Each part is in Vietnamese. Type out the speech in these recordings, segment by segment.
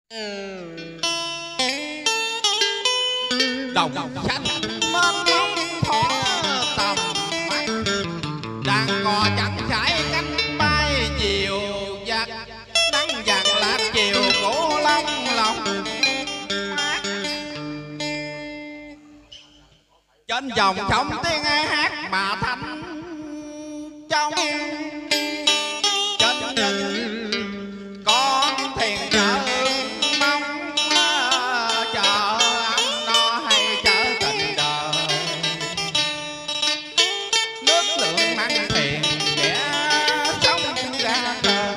đồng xanh mênh mông thỏ tầm mắt, đàn cò chẳng trải cánh bay chiều giặc, nắng vàng lạc chiều cổ long lòng. Trên dòng sông tiếng ai hát mà thanh trong, trên những con thuyền chợ mong chờ ăn no hay chở tình đời. Nước lượng mặn thuyền vẽ sông ra cờ,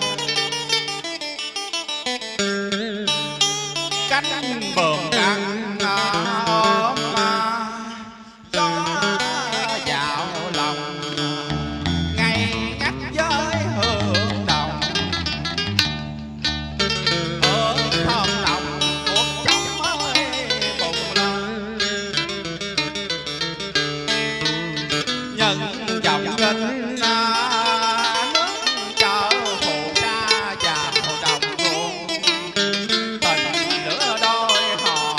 cánh buồm căng ôm gió vào lòng, ngày ngắt với hương đồng, hương thơm nồng cuộc sống ơi bùng lên. Nhân dòng kinh nước chợ phù sa vào đồng ruộng, tình lửa đôi hò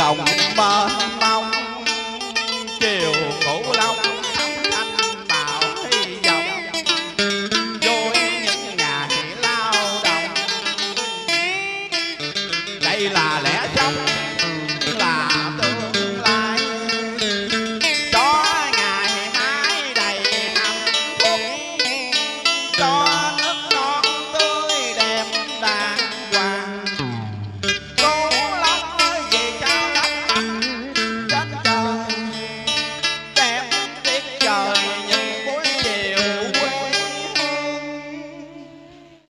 đồng bào